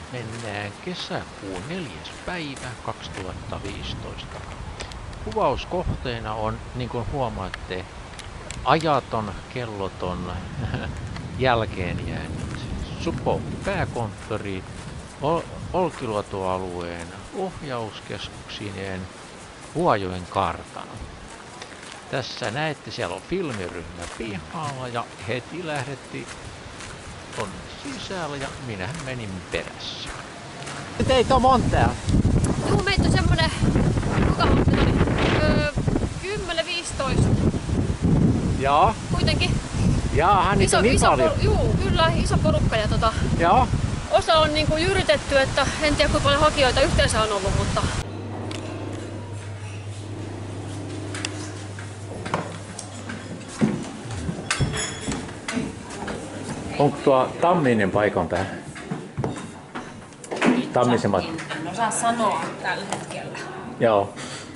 Mennään kesäkuun 4. päivä 2015. Kuvauskohteena on, niin kuin huomaatte, ajaton, kelloton, jälkeen jäänyt Supo pääkonttori Olkiluoto-alueen ohjauskeskuksineen Vuojoen kartano. Tässä näette, siellä on filmiryhmä pihalla ja heti lähdettiin tonne sisällä ja minä menin perässä. Teitä on monta täällä? Juu, meitä on semmonen, kuinka monta oli? 10-15. Joo. Kuitenkin. Jaaha, niitä on niin paljon. Juu, kyllä, iso porukka ja Joo. osa on niinku jyritetty, että en tiedä kuinka paljon hakijoita yhteensä on ollut, mutta Onko tuo Tamminen paikan päällä? Tammisemmat. en osaa sanoa tällä hetkellä. Joo.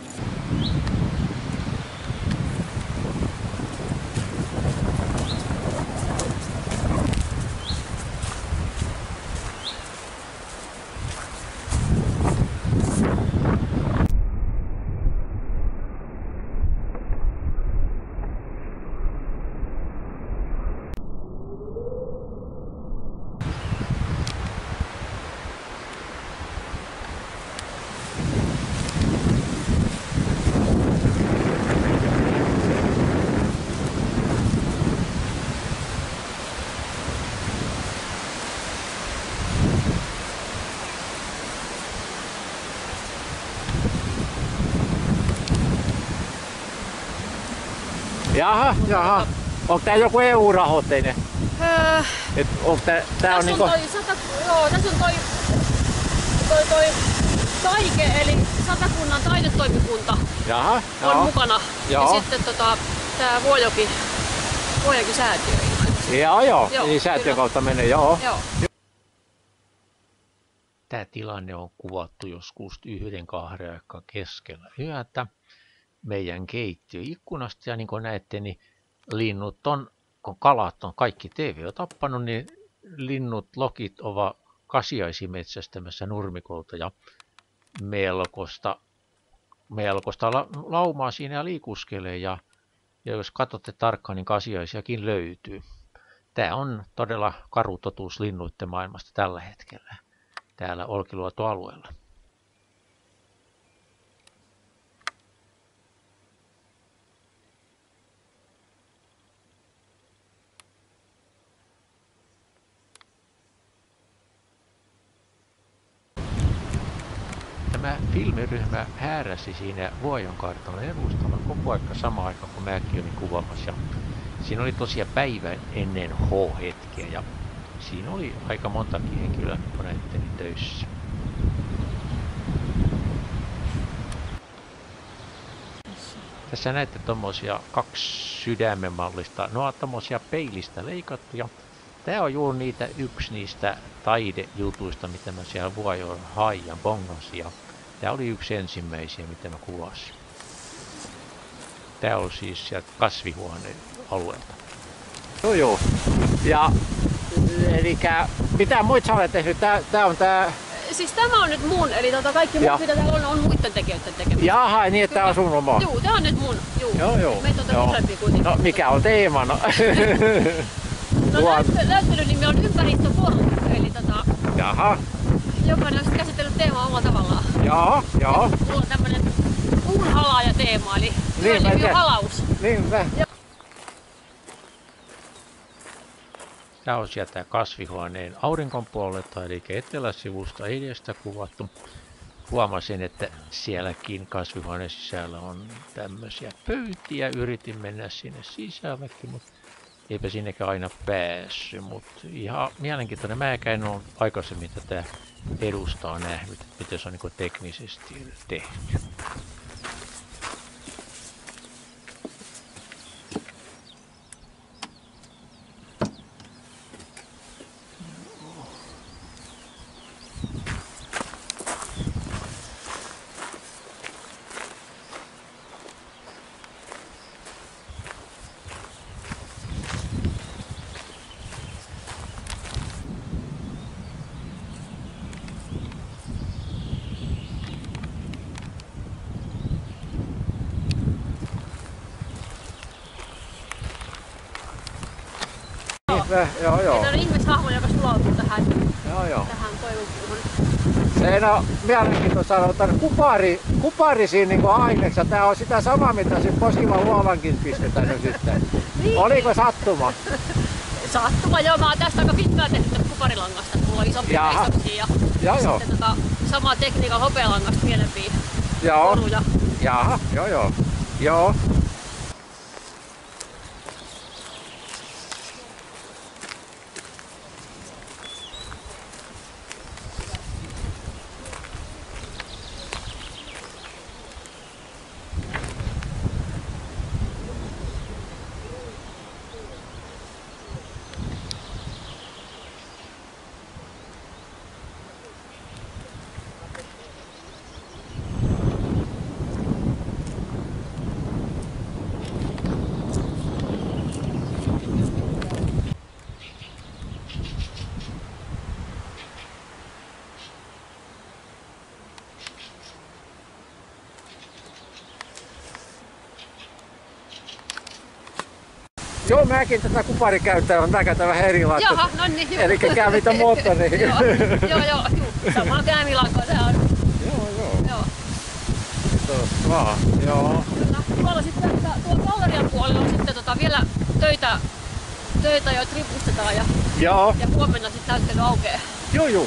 Jaha. Onko tää joku EU-rahoitteinen? Onko tää on niinku... Tässä on toi Taike, eli Satakunnan taidetoimikunta on mukana. Ja sitten tää Vuojoki säätiö. Joo. Eli säätiön kautta menee, joo. Tämä tilanne on kuvattu joskus 1-2 aikaa keskellä yötä meidän keittiöikkunasta. Ja niin kuin näette, niin linnut on, kun kalat on kaikki TV on tappanut, niin linnut, lokit ovat kasiaisia metsästämässä nurmikolta ja melkoista laumaa siinä ja liikuskelee. Ja jos katsotte tarkkaan, niin kasiaisiakin löytyy. Tämä on todella karu totuus linnuitten maailmasta tällä hetkellä täällä Olkiluoto-alueella. Tämä filmiryhmä hääräsi siinä Vuojon kartanon edustalla koko ajan samaan aikaan, kun mäkin olin kuvaamassa. Ja siinä oli tosiaan päivän ennen H-hetkeä ja siinä oli aika montakin henkilöä, kun näitte töissä. Tässä näette tommosia 2 sydämen mallista, ne on tommosia peilistä leikattuja. Tää on juuri yksi niistä taidejutuista, mitä mä siellä Vuojoen hain ja bongasin. Ja tää oli yksi ensimmäisiä, mitä mä kuvasin. Tää on siis sieltä kasvihuoneen alueelta. Joo. Ja elikkä mitä muita sä olet tehnyt? Tää on tää... Siis tämä on nyt mun, eli kaikki muut mitä täällä on muiden tekijöiden tekemistä. Jaha, niin että tää on sun oma. Juu, tää on nyt mun. Joo. Meitä on useampia kuitenkin. No mikä on teemana? Näyttelynimi on ympäristöforum, eli Jaha. jokainen on käsitellyt teemaa omalla tavallaan. Joo. Mulla on tämmönen puunhalaaja teema, eli työnimi on halaus. Niinpä. Tämä on sieltä kasvihuoneen auringon puolelta, eli eteläsivusta edestä kuvattu. Huomasin, että sielläkin kasvihuoneen sisällä on tämmöisiä pöytiä. Yritin mennä sinne sisällekin, mutta eipä sinnekään aina päässyt. Mutta ihan mielenkiintoinen. Mä en ole aikaisemmin tätä edustaa nähnyt, miten se on niin teknisesti tehty. Joo. Tämä on ihmishahmo, joka sulautuu tähän Joo. koivupuuhun. Se on mielenkiintoista sanoa, että kupari siinä niinku aineessa. Tää on sitä samaa, mitä siinä Posivan luolankin pistetään nyt sitten. Niin. Oliko sattuma? Sattuma, joo. Mä oon tästä aika pitkään tehnyt tästä kuparilangasta. Mulla on isompia ja isompia. Joo. Sitten sama tekniikka hopealangasta pienempiä Joo. koruja. Jaha, joo. Joo, mäkin tätä kuparikäyttäjää on näkötä vähän erilaista. Jaha, no niin. Eli käymitä moottori. Joo. Sama käämilanko se on. Joo. Kiitos vaan. Joo. Tuolla sitten tuolla gallerian puolella on sitten vielä töitä joita ripustetaan Joo. ja huomenna sitten näyttely aukeaa. Joo.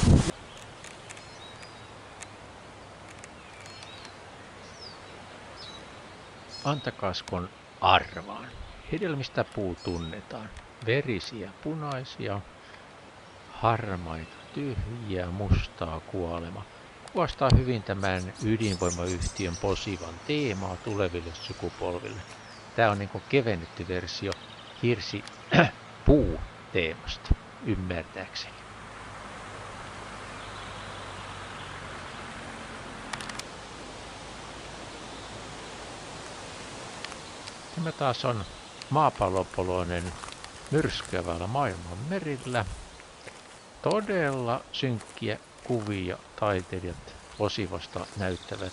Antakaas kun arvaan. Hedelmistä puu tunnetaan. Verisiä punaisia, harmaita tyhjiä, mustaa kuolema. Kuvastaa hyvin tämän ydinvoimayhtiön Posivan teemaa tuleville sukupolville. Tämä on niin kuin kevennetty versio hirsi-puu teemasta, ymmärtääkseni. Tämä taas on maapallopoloinen myrskyävällä maailman merillä. Todella synkkiä kuvia taiteilijat Posivasta näyttävät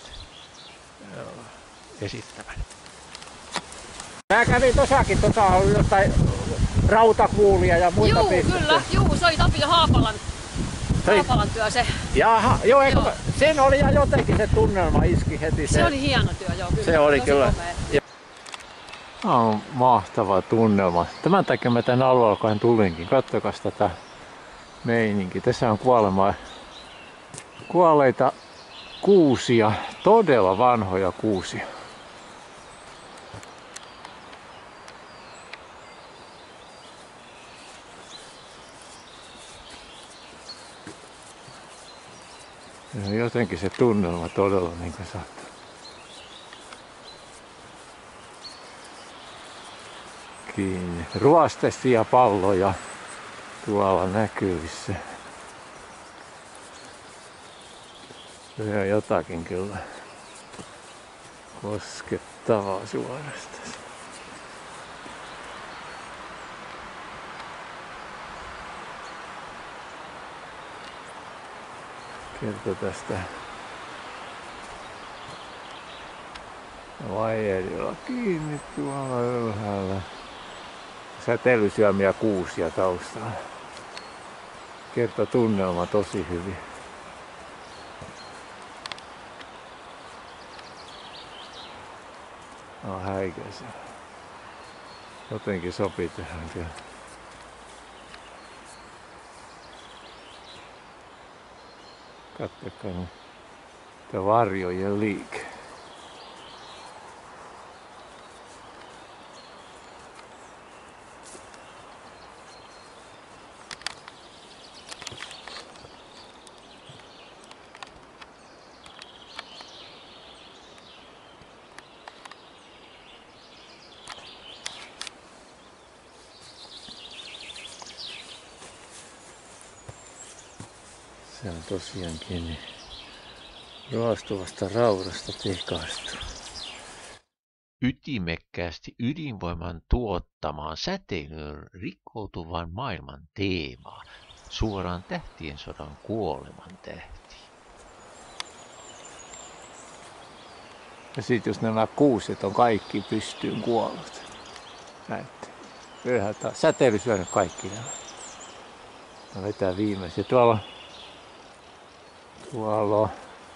esittävän. Mä kävin tossakin, on jotain rautakuulia ja muita Kyllä, se oli Tapio Haapalan työ se. Jaha, joo. Sen oli ja jotenkin se tunnelma iski heti. Se oli hieno työ, kyllä. Se oli tosi kyllä. komea. Tämä on mahtava tunnelma. Tämän takia mä tän alueella tulinkin. Kattokas tätä meininkiä. Tässä on kuolleita kuusia, todella vanhoja kuusia. Ja jotenkin se tunnelma todella niin kuin sattuu. Kiinni. Ruosteisia palloja tuolla näkyvissä. Se on jotakin kyllä koskettavaa suorastaan. Kertoo tästä vaijerilla kiinni tuolla ylhäällä. Säteilysyömiä kuusia taustalla. Kertoo tunnelma tosi hyvin. On häikäisä. Jotenkin sopii tähän kyllä. Katsokaa nyt. Tämä varjojen liike. Se on tosiaankin ruostuvasta raudasta tekaistu. Ytimekkäästi ydinvoiman tuottamaan säteilyyn rikkoutuvan maailman teemaa, suoraan tähtien sodan kuoleman tähti. Ja sit jos nämä kuuset on kaikki pystyyn kuollut. Näette. Ylhäältä säteily syönyt kaikki nämä. Mä vetään viimeisiä. Tuolla on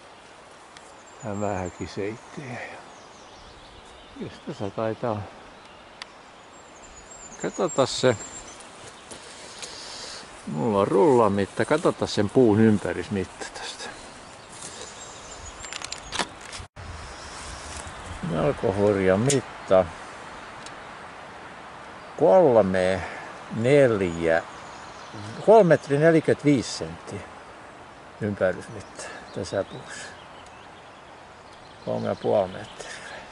hämähäkiseittejä. Jos tässä taitaa... Katsotaan se. Mulla on rullamitta. Katsotaan sen puun ympärismitta tästä. Melko hurja mitta. 3 metri 45 senttiä ympärysmitta tässä puussa. 3,5 metriä.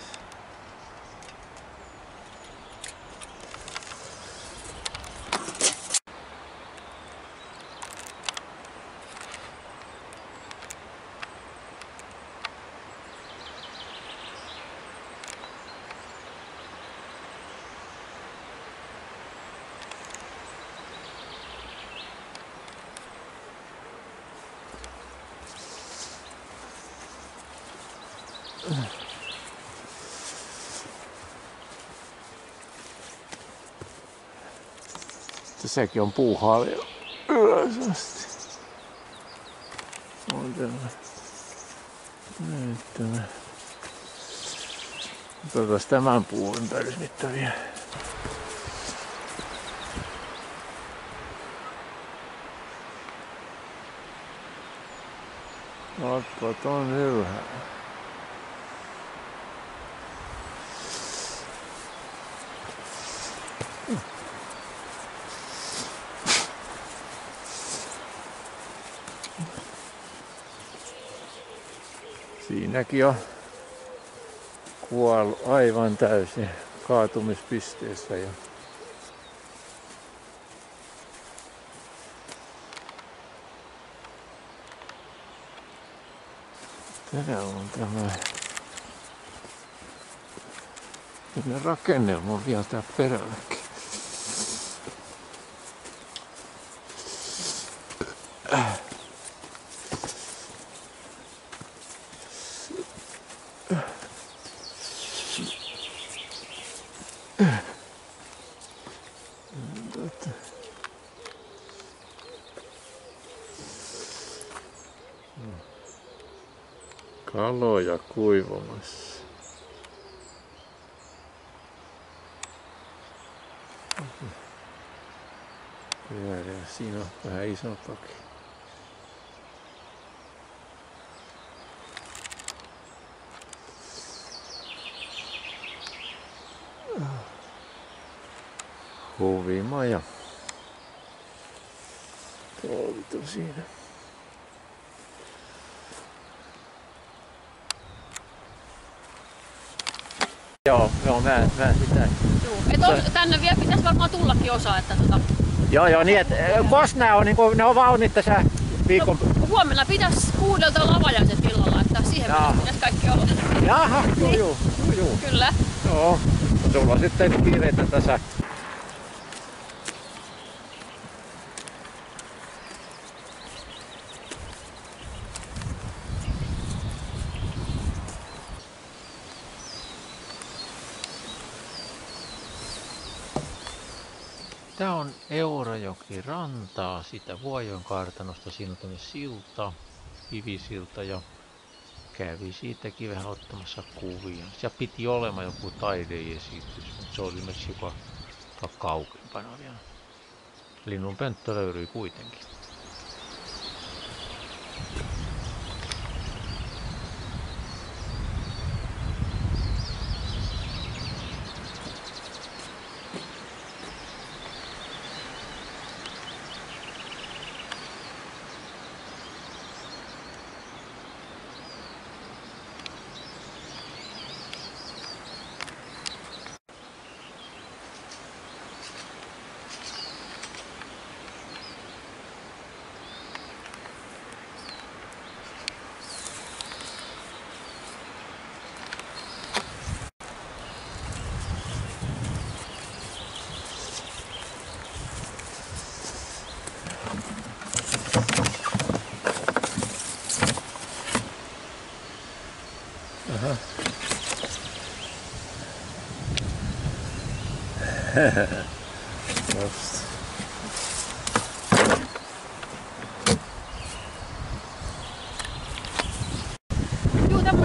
Tässäkin on puuhaalia ylös asti. On tämä. Otetaan tämän puun ympärysmitta vielä. Otpa ton ylhäällä. Siinäkin on kuollut aivan täysin kaatumispisteessä jo. Täällä on tämä rakennelma on vielä tää perälläkin. Kaloja kuivumassa. Pyöreä. Siinä on vähän isompakin. Huvimaja. Polvitu siinä. Joo, mä sitä. Joo, tänne vielä pitäisi varmaan tullakin osa, että Joo, niin että kos nää on, niinku, ne on valmiit tässä viikon... No, huomenna pitäisi 6 olla avajaiset illalla, että siihen pitäisi kaikki olla. Jaha, niin. joo. Kyllä. Joo, sulla on sitten kiireitä tässä. Tää on Eurajoki rantaa siitä Vuojon kartanosta. Siinä on tämmöinen silta, kivisilta ja kävi siitäkin vähän ottamassa kuvia. Siellä piti olemaan joku taideesitys, mutta se oli myös joka kauempana vielä. Linnunpönttö löytyi kuitenkin.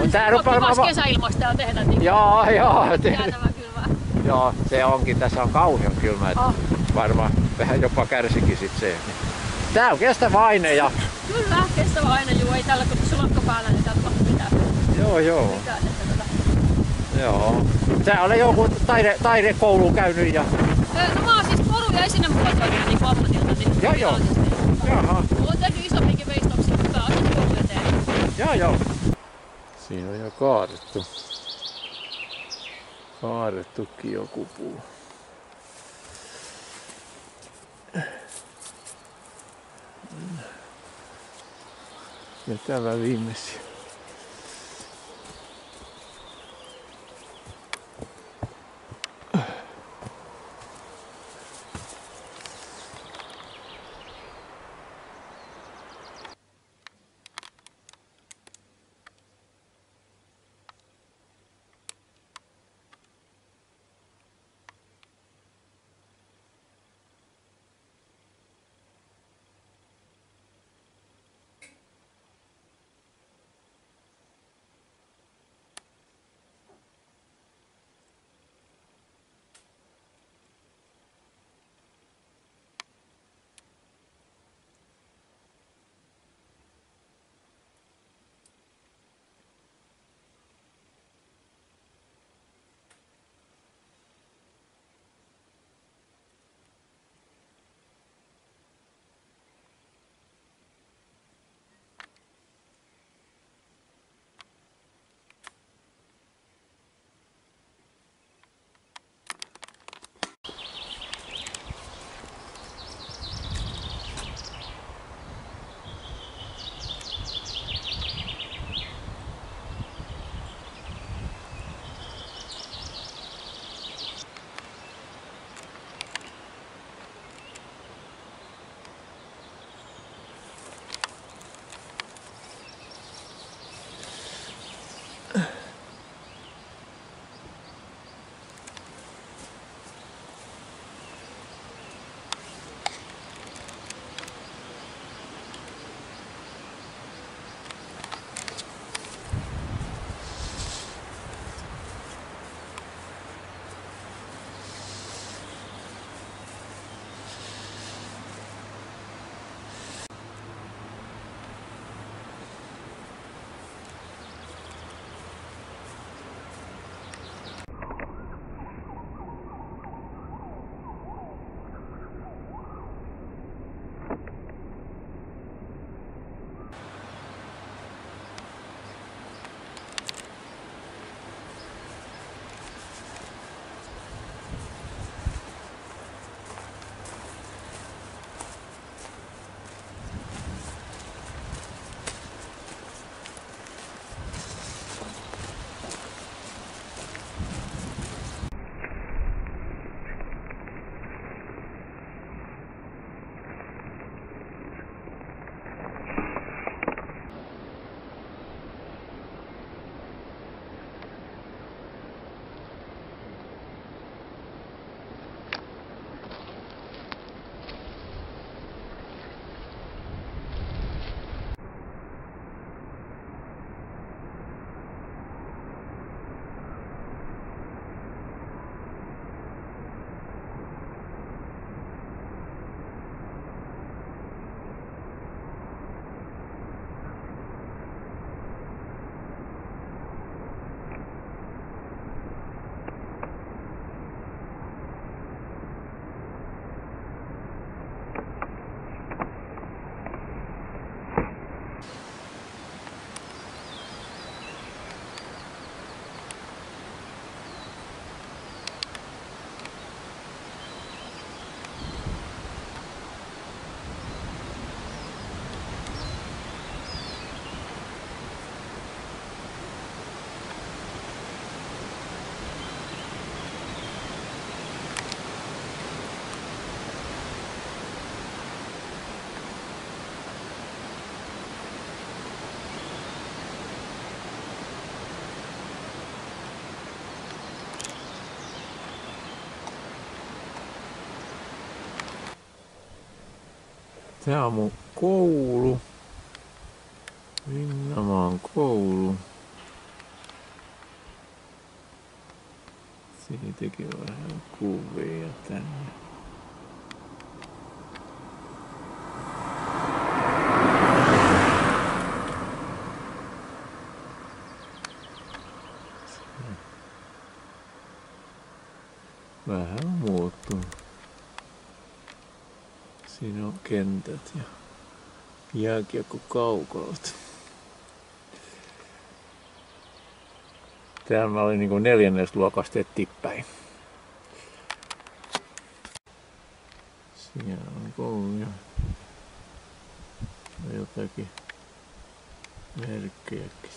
Tää rupeaa Kivas kesäilmasta ja tehdä niin. Joo. Jäätävä kylmää. Joo, se onkin. Tässä on kauhean kylmä. Oh. Varmaan vähän jopa kärsikin sit se. Tää on kestävä aine ja... Kyllä, kestävä aine. Juu, ei tällä kun sulakka päällä, niin täällä tapahtuu mitään. Joo. Mitään, että Joo. Sä olet joku taidekoulu käynyt ja... No mä oon siis koru- ja esinemuotoilija niin ammatilta. Niin Joo. Jaha. Mulla on tehnyt isompikin veistoksia, mutta pääasiassa kouluja teen. Joo. Siinä on jo kaadettu. Kaadettukin joku puu. Vetävä viimeisiä. Tää on mun koulu. Linnamaan koulu. Siitäkin vähän kuvia tänne. Vähän on muuttunut. Siinä on kentät ja jääkiekko-kaukalot. Täällä mä olin niinku 4. luokasta eteenpäin. Siellä on kouluja. Ja jotakin merkkejäkin.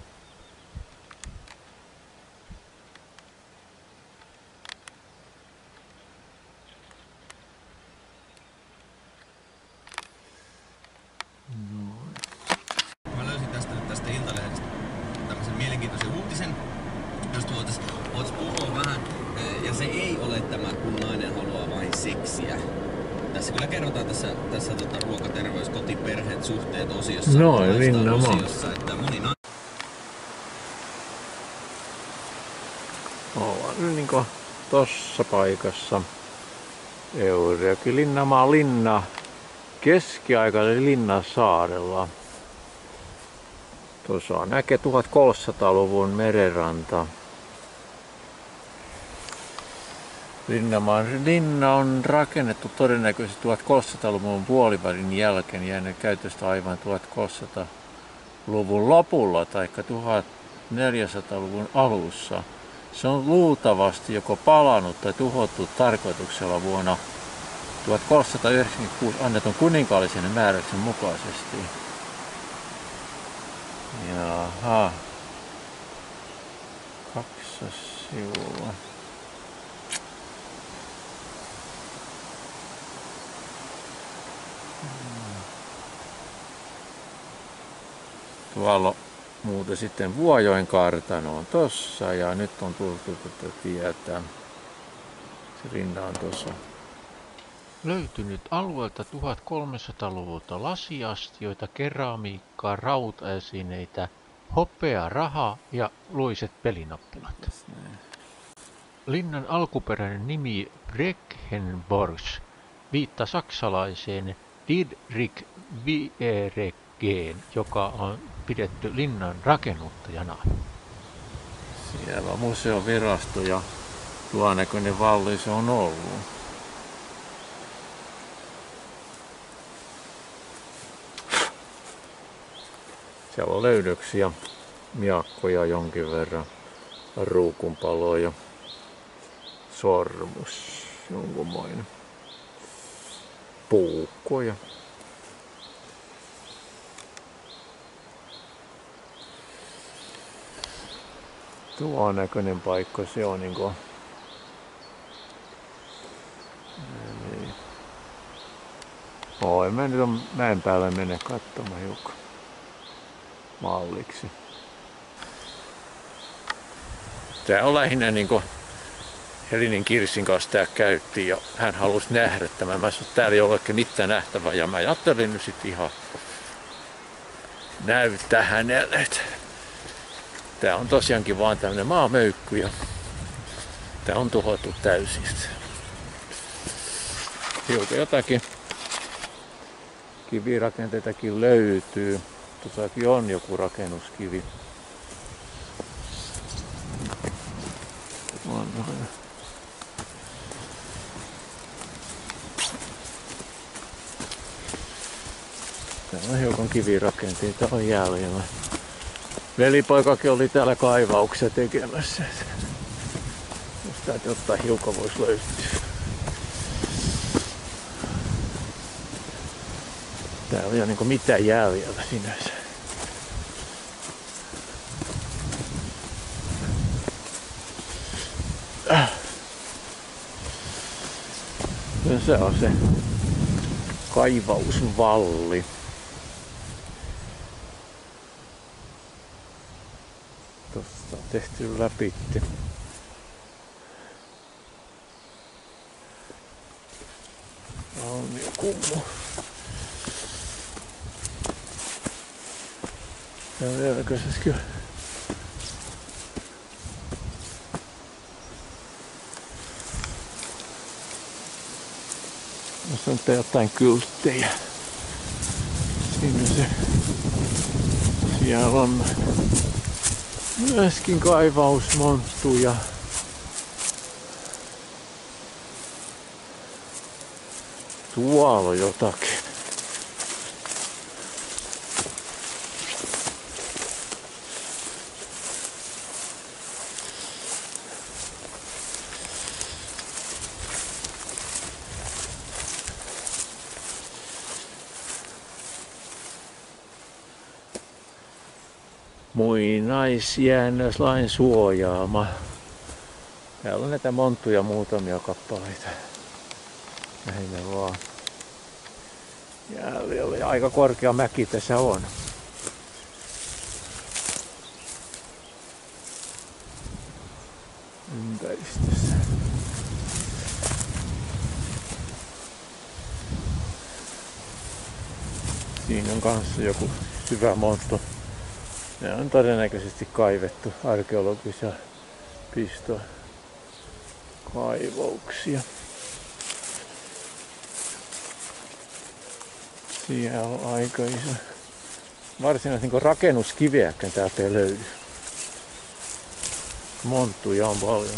Mä löysin tästä Iltalehdestä tämmöisen mielenkiintoisen uutisen, josta voitais puhua vähän. Ja se ei ole tämä, kun nainen haluaa vain seksiä. Tässä kyllä kerrotaan tässä ruoka, terveys, koti, perheet, suhteet osiossa. Noin, nimenomaan. Osiossa, että moni nainen... Ollaan nyt niinku tossa paikassa. Eureki Linnamaa linna. Keskiaikainen Linnansaarella. Tuossa näkee 1300-luvun merenranta. Linnamaan linna on rakennettu todennäköisesti 1300-luvun puolivälin jälkeen ja ennen käytöstä aivan 1300-luvun lopulla tai 1400-luvun alussa. Se on luultavasti joko palannut tai tuhottu tarkoituksella vuonna 1396 annetun kuninkaallisen määräyksen mukaisesti. Jaha. 2 sivulla. Tuolla muuten sitten Vuojoen kartano on tossa ja nyt on tultu tätä tietä. Se rinta on tossa. Löytynyt alueelta 1300-luvulta lasiastioita, keramiikkaa, rautaesineitä, hopea, raha ja luiset pelinappulat. Linnan alkuperäinen nimi Breckenborch viittaa saksalaiseen Dietrich Viereggeen, joka on pidetty linnan rakennuttajana. Siellä on museovirasto ja tuo näköinen valli se on ollut. Siellä on löydöksiä, miakkoja jonkin verran, ruukunpaloja ja sormus, jonkunmoinen puukkoja. Tuo näköinen paikka, se on niinku... Mä nyt on mäen päälle mennä katsomaan hiukan malliksi. Tää on lähinnä niinku Helinin Kirsin kanssa tää käytiin ja hän halusi nähdä tämän. Mä sanoin, että täällä ei ole oikein mitään nähtävää ja mä ajattelin nyt sit ihan näyttää hänelle, että tää on tosiaankin vaan tämmönen maamöykky ja tää on tuhottu täysin. Hiukan jotakin kivirakenteitakin löytyy. Tuossakin on joku rakennuskivi. Täällä on hiukan kivirakenteita on jäljellä. Velipoikakin oli täällä kaivauksia tekemässä. Jos täältä jotain hiukan voisi löytyä. Täällä ei ole niinku mitään jäljellä sinänsä. Se on se kaivausvalli. Tosta on tehty läpi. Auniokummu. Ja vieläkö se kyllä on jotain kylttejä. Siinä se. Siellä on myöskin kaivausmonttuja. Tuolla on jotakin. Muinaisjäännöslain suojaama. Täällä on näitä monttuja muutamia kappaleita. Lähinnä vaan. Ja aika korkea mäki tässä on. Ympäristössä. Siinä on kanssa joku syvä monttu. Ne on todennäköisesti kaivettu arkeologisia pistokaivauksia. Siellä on aika iso. Varsinaisesti niin rakennuskiveäkään täältä ei löydy. Monttuja on paljon.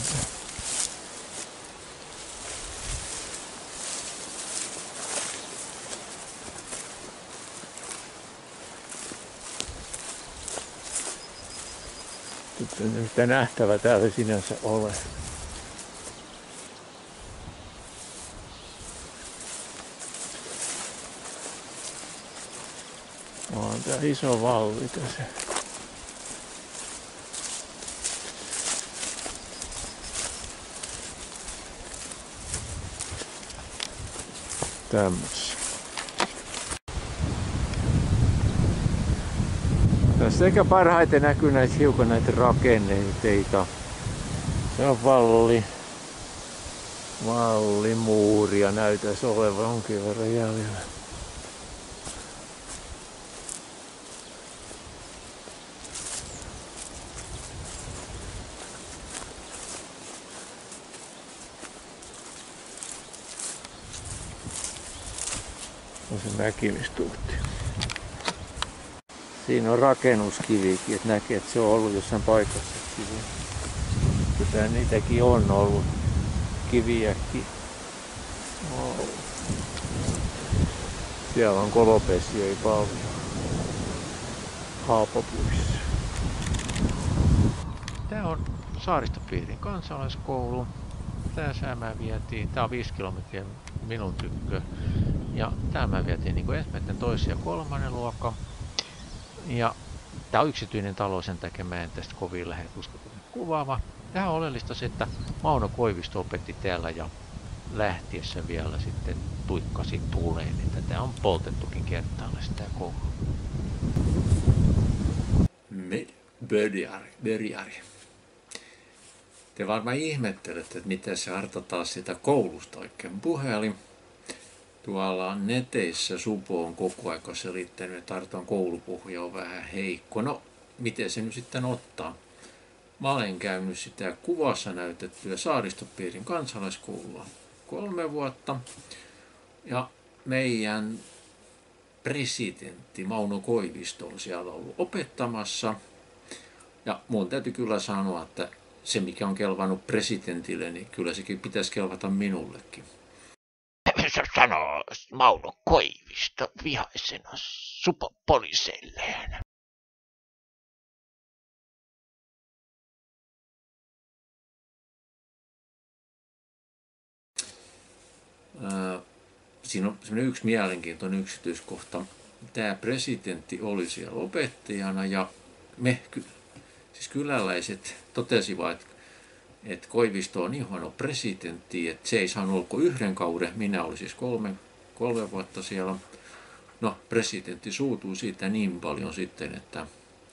Nyt ei mitään nähtävää täällä sinänsä ole. On tää iso valli tässä. Tämmössä. Tässä ehkä parhaiten näkyy näitä hiukan näitä rakenteita. Se on vallimuuria näytäisi olevan jonkin verran jäljellä. On se mäki, mistä tultiin. Siinä on rakennuskivikin, että näkee, että se on ollut jossain paikassa kivi. Kyllä niitäkin on ollut kiviäkin. Wow. Siellä on kolopesiä paljon. Haapapuissa. Tää on Saaristopiirin kansalaiskoulu. Tässä mä vietiin, tää on 5 kilometriä minun tykkö. Ja täällä mä vietiin niin ensimmäinen, toisen ja kolmannen luokan. Ja tää on yksityinen talo, sen takia mä en tästä kovin lähde kuvaava. Tähän on oleellista se, että Mauno Koivisto opetti täällä ja lähtiessä vielä sitten tuikkasi tuleen, että tää on poltettukin kertaalle sitä koulua. Börjari. Te varmaan ihmettelette, että mitä se Arto taas sitä koulusta oikein puheli. Tuolla neteissä Supo on koko ajan selittänyt, että Arton koulupohja on vähän heikko. No, miten se nyt sitten ottaa? Mä olen käynyt sitä kuvassa näytettyä Saaristopiirin kansalaiskoulua 3 vuotta. Ja meidän presidentti Mauno Koivisto on siellä ollut opettamassa. Ja mun täytyy kyllä sanoa, että se mikä on kelvannut presidentille, niin kyllä sekin pitäisi kelvata minullekin. Sanoo Mauno Koivisto vihaisena supopoliiseilleen. Siinä on semmoinen yksi mielenkiintoinen yksityiskohta. Tämä presidentti oli siellä opettajana ja me, siis kyläläiset, totesivat, että Koivisto on niin huono presidentti, että se ei saanut olla kuin 1 kauden. Minä olin siis 3 vuotta siellä. No, presidentti suutui siitä niin paljon sitten, että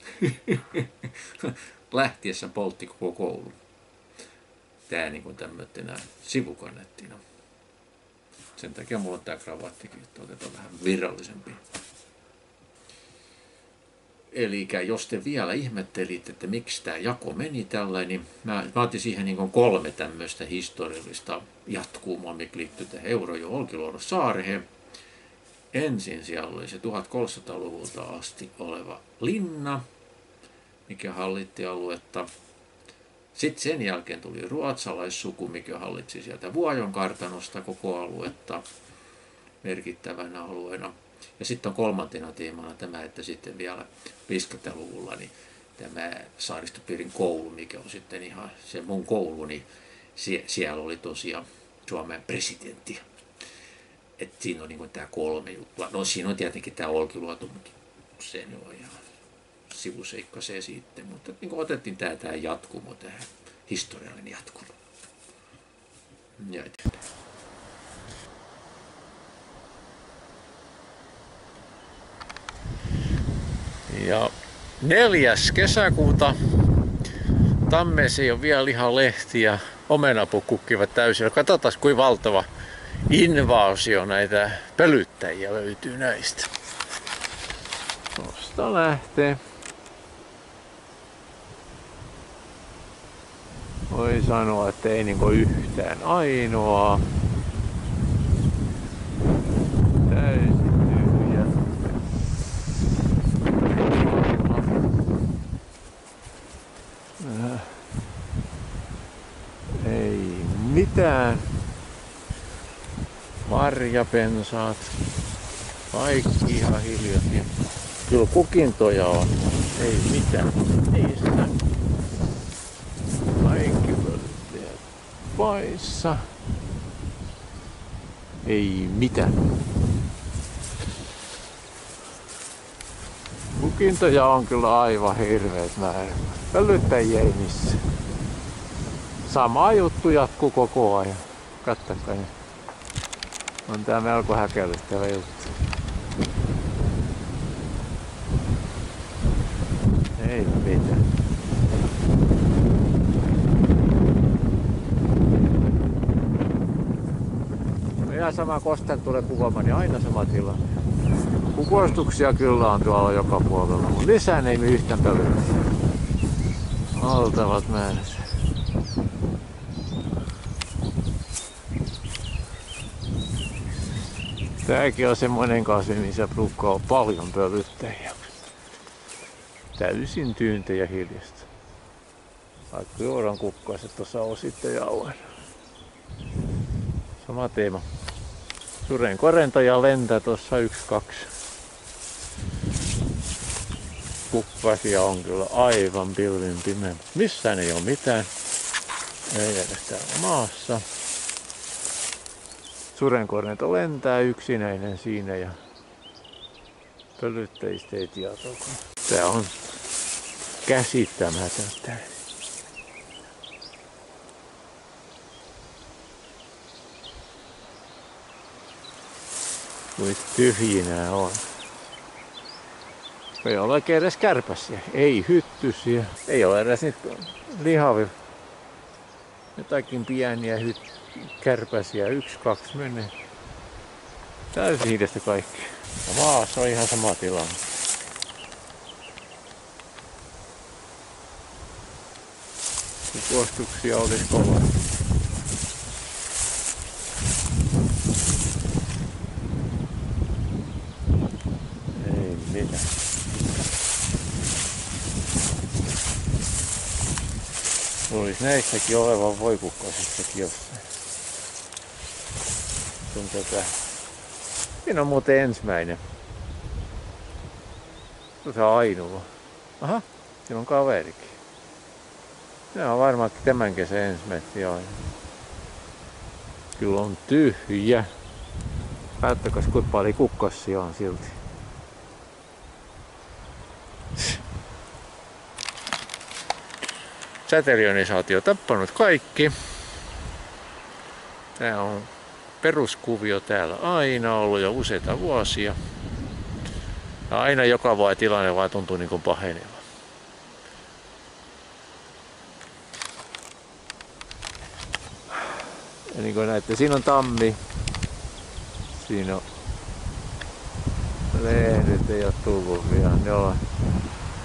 lähtiessä poltti koko koulu. Tämä niin kuin tämmöisenä sivukannettina. Sen takia mulla on tää kravattikin, että otetaan vähän virallisempi. Eli jos te vielä ihmettelitte, että miksi tämä jako meni tällainen, niin mä otin siihen niin 3 tämmöistä historiallista jatkumoa, mikä liittyy tähän Eurajoen Olkiluodon saareen. Ensin siellä oli se 1300-luvulta asti oleva linna, mikä hallitti aluetta. Sitten sen jälkeen tuli ruotsalaissuku, mikä hallitsi sieltä Vuojon kartanosta koko aluetta merkittävänä alueena. Ja sitten on 3. teemana tämä, että sitten vielä 50-luvulla niin tämä Saaristopiirin koulu, mikä on sitten ihan se mun koulu, niin siellä oli tosiaan Suomen presidentti. Et siinä on niin tämä 3 juttua. No siinä on tietenkin tämä Olkiluoto, mutta se on ihan sivuseikka se sitten. Mutta niin otettiin tämä jatkumo, tämä historiallinen jatkumo. Ja eteenpäin. Ja 4. kesäkuuta Tammeessa ei ole vielä lihalehti ja omenaput kukkivat täysin. Katsotaan, kuinka valtava invaasio näitä pölyttäjiä löytyy näistä. Tuosta lähtee. Voi sanoa, että ei niinku yhtään ainoaa. Täysin tyhjä. Ei mitään. Marjapensaat. Kaikki ihan hiljaisia. Kyllä kukintoja on. Ei mitään. Niistä. Kaikki pölyttäjät paissa. Ei mitään. Kukintoja on kyllä aivan hirveet määrät. Pölyttäjiä ei missään. Sama juttu jatkuu koko ajan. Katsokaa. On tää melko häkellyttävä juttu. Ei mitään. Ihan sama kostan tulee kuvaamaan, niin aina sama tilanne. Kukoistuksia kyllä on tuolla joka puolella, mutta lisää ei yhtään pölyttäjiä. Valtavat määrät. Tääkin on semmoinen kasvi, missä ruukkaa olla paljon pölyttäjiä. Täysin tyyntä ja hiljasta. Vaikka juoran kukkaiset tuossa on sitten jauhan. Sama teema. Suren korentaja lentää tuossa 1-2. Kukkasia on kyllä aivan pilvin pimeä. Missään ei ole mitään. Ei edes täällä maassa. Surenkornento lentää yksinäinen siinä ja pölyttäjistä ei tietoa. Tää on käsittämätöntä. Kuin tyhjinää on. Ei ole oikein edes kärpäsiä, ei hyttysiä, ei ole edes niitä lihavia. Jotakin pieniä kärpäsiä, 1-2 menee. Täysin hiidestä kaikki. Ja maassa on ihan sama tilanne. Kuostuksia olisi kova. Ei mitään. Olisi näissäkin olevan voikukkasissakin jossain. Siinä on muuten ensimmäinen. Se on ainoa. Aha, siinä on kaverikin. Se on varmaankin tämän kesän ensimmäinen aina. Kyllä on tyhjä. Päättäkäs kuinka paljon kukkasia on silti. Säteilyonisaatio tappanut kaikki. Tää on peruskuvio täällä aina ollut jo useita vuosia. Ja aina joka vuosi tilanne vaan tuntuu niin kuin paheneva. Ja niin kuin näette, siinä on tammi. Siinä on lehdet, ei ole tullut vielä. Ne on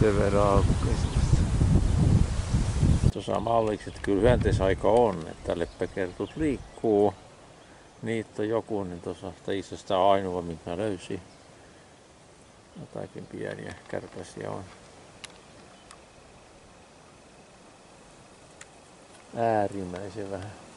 sen verran alkukesästä. Tuossa malliksi, että kyllä hyönteisaika on, että leppäkertut liikkuu. Niitä on joku, niin tuossa itse asiassa ainoa, mitä mä löysin. Jotakin pieniä kärpäsiä on. Äärimmäisen vähän.